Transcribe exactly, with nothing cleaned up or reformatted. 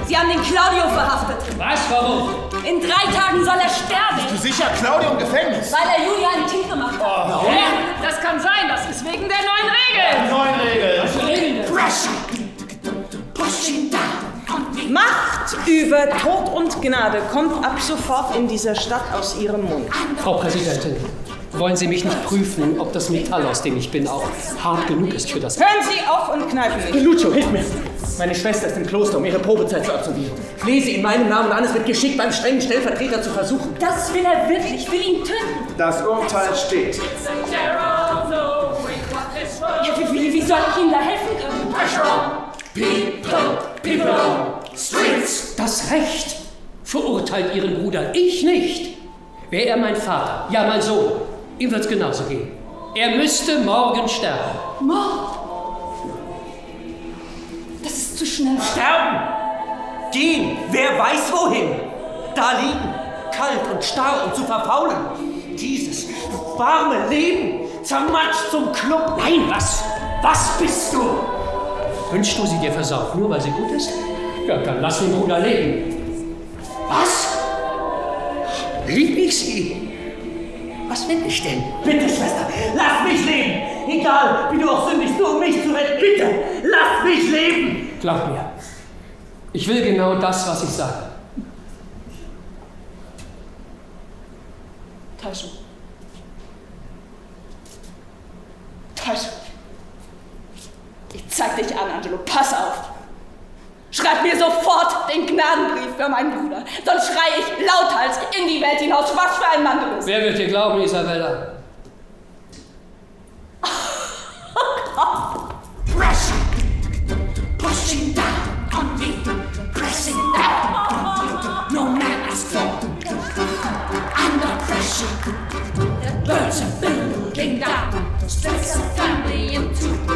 Sie haben den Claudio verhaftet. Was? Warum? In drei Tagen soll er sterben. Bist du sicher, Claudio im Gefängnis? Weil er Julia einen Tick gemacht hat. Oh, Ja, das kann sein. Das ist wegen der neuen Regeln. neuen Regeln. Was für Regeln? Macht über Tod und Gnade kommt ab sofort in dieser Stadt aus Ihrem Mund. Frau Präsidentin, wollen Sie mich nicht prüfen, ob das Metall, aus dem ich bin, auch hart genug ist für das... Hören Sie auf und kneifen mich. Lucio, hilf mir! Meine Schwester ist im Kloster, um ihre Probezeit zu absolvieren. Ich lese in meinem Namen an, es wird geschickt, beim strengen Stellvertreter zu versuchen. Das will er wirklich. Ich will ihn töten. Das Urteil steht. Ja, wie, wie, wie soll ich ihm da helfen können? People, people, streets. Das Recht verurteilt Ihren Bruder, ich nicht. Wäre er mein Vater, ja mein Sohn, ihm wird's genauso gehen. Er müsste morgen sterben. Mord? Das ist zu schnell. Sterben! Gehen! Wer weiß wohin! Da liegen, kalt und starr und zu verfaulen. Dieses warme Leben zermatscht zum Klump. Nein, was? Was bist du? Wünschst du sie dir versaut, nur weil sie gut ist? Ja, dann lass den Bruder leben. Was? Lieb ich sie? Was will ich denn? Bitte, Schwester, lass mich leben! Egal, wie du auch sündigst, nur um mich zu retten. Bitte, lass mich leben! Glaub mir, ich will genau das, was ich sage. Taisho. Taisho. Ich zeig dich an, Angelo. Pass auf. Schreib mir sofort den Gnadenbrief für meinen Bruder. Sonst schrei ich lauthals in die Welt hinaus, was für ein Mann du bist. Wer wird dir glauben, Isabella? Pushing down on me, pressing down. No man is for under pressure. The birds are building down, stress a family into